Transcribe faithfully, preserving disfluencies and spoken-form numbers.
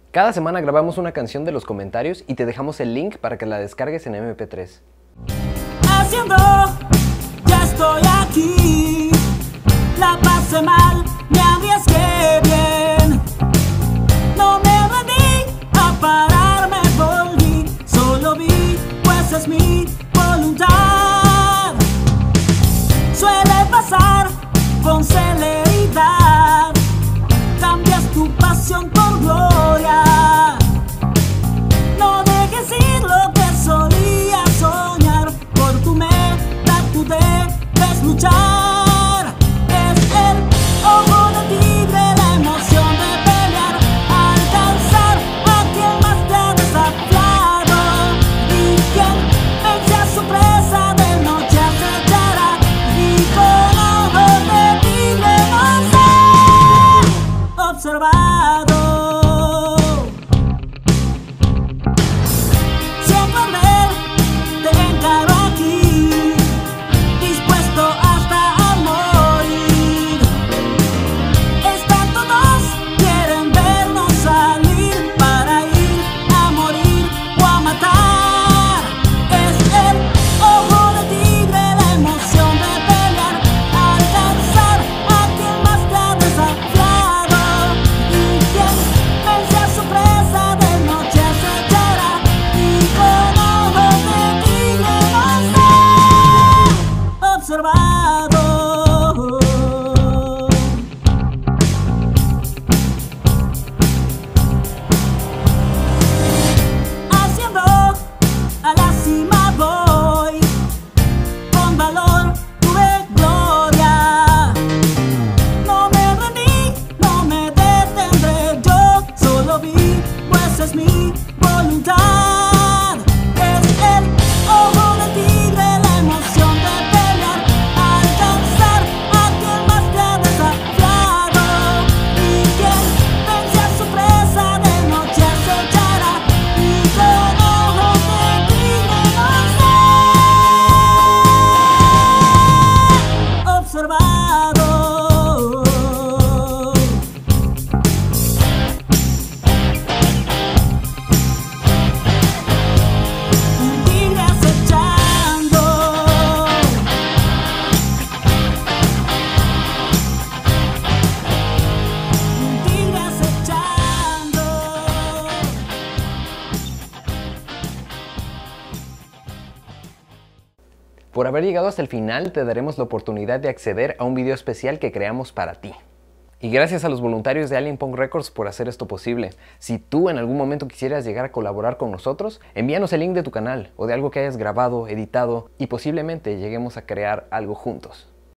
Cada semana grabamos una canción de los comentarios y te dejamos el link para que la descargues en eme pe tres. Haciendo, ya estoy aquí. La pasé mal, me arriesgué bien. No me rendí, a parar me volví. Solo vi, pues es mi voluntad. Suele pasar con celeridad. Cambias tu pasión por gloria. No dejes ir lo que solías soñar. Por tu meta tú debes luchar. Es el ojo de tigre, la emoción de pelear, alcanzar a quien más te ha desafiado. Y quien vence a su presa de noche acechará. Y con ojos de tigre nos ha observado. Por haber llegado hasta el final, te daremos la oportunidad de acceder a un video especial que creamos para ti. Y gracias a los voluntarios de Alien Punk Records por hacer esto posible. Si tú en algún momento quisieras llegar a colaborar con nosotros, envíanos el link de tu canal o de algo que hayas grabado, editado y posiblemente lleguemos a crear algo juntos.